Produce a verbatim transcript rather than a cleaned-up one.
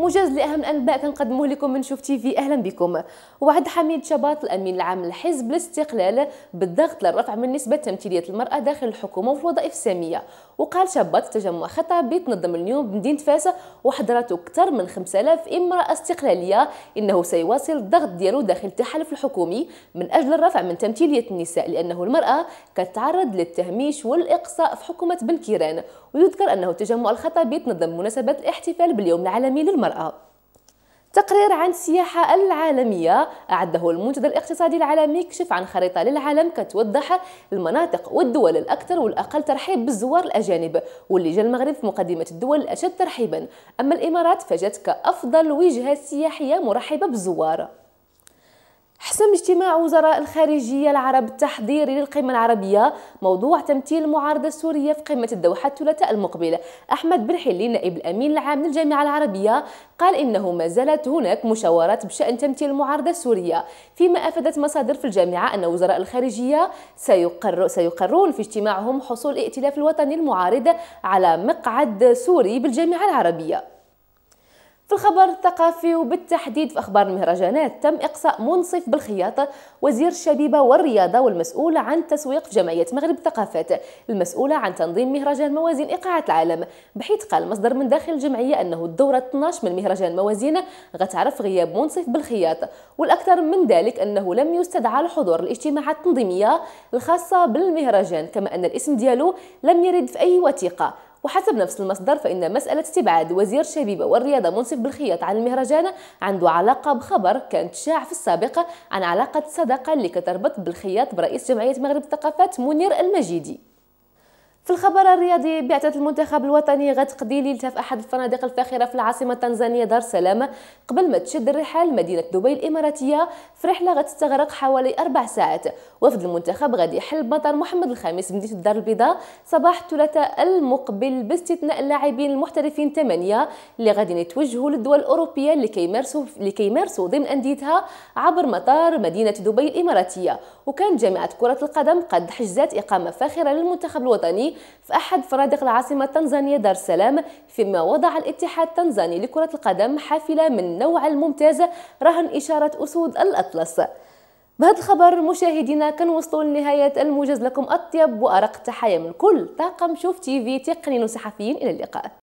موجز لاهم الانباء كنقدموه لكم من شوف تيفي. اهلا بكم. وعد حميد شباط الامين العام للحزب الاستقلال بالضغط للرفع من نسبه تمثيليه المراه داخل الحكومه وفي الوظائف الساميه. وقال شباط تجمع خطابي تنظم اليوم بمدينه فاس وحضرته اكثر من خمسة آلاف امراه استقلاليه انه سيواصل الضغط ديالو داخل التحالف الحكومي من اجل الرفع من تمثيليه النساء، لانه المراه كتعرض للتهميش والاقصاء في حكومه بن كيران. ويذكر انه التجمع الخطابي تنظم مناسبه الاحتفال باليوم العالمي للمراه. تقرير عن السياحة العالمية أعده المنتدى الاقتصادي العالمي يكشف عن خريطة للعالم كتوضح المناطق والدول الأكثر والأقل ترحيب بالزوار الأجانب، واللي جا المغرب في مقدمة الدول الأشد ترحيبا. أما الإمارات فجت كأفضل وجهة سياحية مرحبة بالزوار. حسم اجتماع وزراء الخارجية العرب التحضيري للقمة العربية موضوع تمثيل المعارضة السورية في قمة الدوحة الثلاثاء المقبل. أحمد بن حلي نائب الأمين العام للجامعة العربية قال إنه ما زالت هناك مشاورات بشأن تمثيل المعارضة السورية، فيما أفادت مصادر في الجامعة أن وزراء الخارجية سيقر سيقرون في اجتماعهم حصول الائتلاف الوطني المعارض على مقعد سوري بالجامعة العربية. في الخبر الثقافي وبالتحديد في أخبار المهرجانات، تم إقصاء منصف بالخياط وزير الشبيبة والرياضة والمسؤول عن التسويق في جمعية مغرب الثقافات المسؤولة عن تنظيم مهرجان موازين إيقاعات العالم، بحيث قال مصدر من داخل الجمعية أنه الدورة اثني عشر من مهرجان موازين غتعرف غياب منصف بالخياط. والأكثر من ذلك أنه لم يستدعى لحضور الاجتماعات التنظيمية الخاصة بالمهرجان، كما أن الاسم ديالو لم يرد في أي وثيقة. وحسب نفس المصدر فإن مسألة استبعاد وزير الشبيبة والرياضة منصف بالخياط عن المهرجان عنده علاقة بخبر كانت شاع في السابق عن علاقة الصداقة اللي كتربط بالخياط برئيس جمعية مغرب الثقافات منير المجيدي. في الخبر الرياضي، بعثة المنتخب الوطني غتقضي ليلتها في أحد الفنادق الفاخرة في العاصمة التنزانية دار السلام قبل ما تشد الرحال لمدينة دبي الإماراتية في رحلة غتستغرق حوالي أربع ساعات. وفد المنتخب غادي يحل بمطار محمد الخامس بمدينة الدار البيضاء صباح الثلاثاء المقبل باستثناء اللاعبين المحترفين ثمانية اللي غادي يتوجهوا للدول الأوروبية لكي يمارسوا لكي يمارسوا ضمن أنديتها عبر مطار مدينة دبي الإماراتية. وكان جامعة كرة القدم قد حجزت إقامة فاخرة للمنتخب الوطني في أحد فنادق العاصمة التنزانية دار السلام، فيما وضع الاتحاد التنزاني لكرة القدم حافلة من النوع الممتاز رهن إشارة أسود الأطلس. بهذا الخبر مشاهدينا كنوصلوا لنهاية الموجز. لكم أطيب وأرق تحايا من كل طاقم شوف تيفي تقنيين وصحفيين. إلى اللقاء.